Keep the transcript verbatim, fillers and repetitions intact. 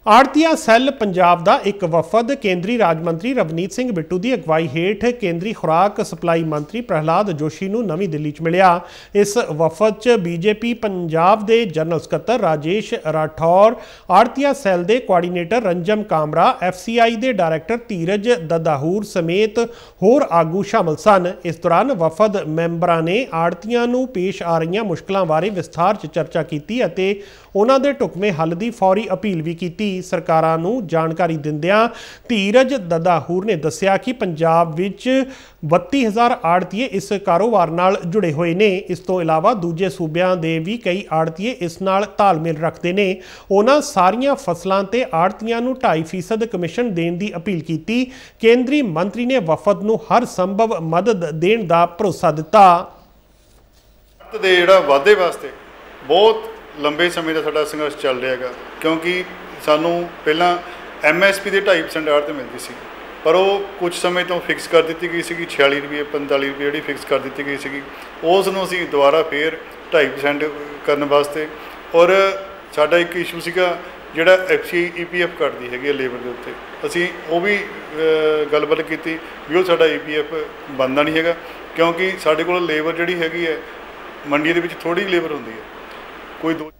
आड़तिया cell Punjab का एक वफद केंद्रीय राज मंत्री रवनीत सिंह बिट्टू की अगवाई हेठ केंद्रीय खुराक सप्लाई मंत्री प्रहलाद जोशी नूं नवीं दिल्ली च मिलिया। इस वफद च बीजेपी पंजाब के जनरल सकत्तर राजेश राठौर, आड़तिया सैल के coordinator Ranjam Kamra, F C I के डायरैक्टर धीरज ददाहूर समेत होर आगू शामिल सन। इस दौरान वफद मैंबरां ने आड़तियां नूं पेश आ रही मुश्किलों बारे विस्तार च चर्चा की अते उन्हां दे ढुकवें हल की फौरी अपील भी की। सरकारां नूं जानकारी दिंदियां धीरज ददाहूर ने दस्सिया कि पंजाब विच बत्ती हज़ार आड़तीए इस कारोबार नाल जुड़े हुए ने। इस तो इलावा दूजे सूबियां दे भी कई आड़तीए इस नाल तालमेल रखते ने। उन्हां सारियां फसलां ते आड़तीआं नूं ढाई फीसद कमिशन देण दी अपील की। केंद्रीय मंत्री ने वफद नूं हर संभव मदद देण दा भरोसा दिता। दे जिहड़ा वाधे वास्ते बहुत लंबे समय का साडा संघर्ष चल रहा है, क्योंकि सानू पहला एम एस पी के ढाई परसेंट आड़त मिलती सी, पर वो कुछ समय तो फिक्स कर दी गई सी छियाली रुपये पंताली रुपये जी फिक्स कर दी गई सी। उसनूं असीं दोबारा फिर ढाई परसेंट करने वास्ते, और साडा एक इशू सीगा जिहड़ा F C E P F कटदी हैगी लेबर के उत्ते, असीं वो भी गलबात की भी वो साडा ई पी एफ बनता नहीं हैगा, क्योंकि साडे कोल लेबर जिहड़ी हैगी है मंडी दे विच थोड़ी लेबर हुंदी है, कोई दो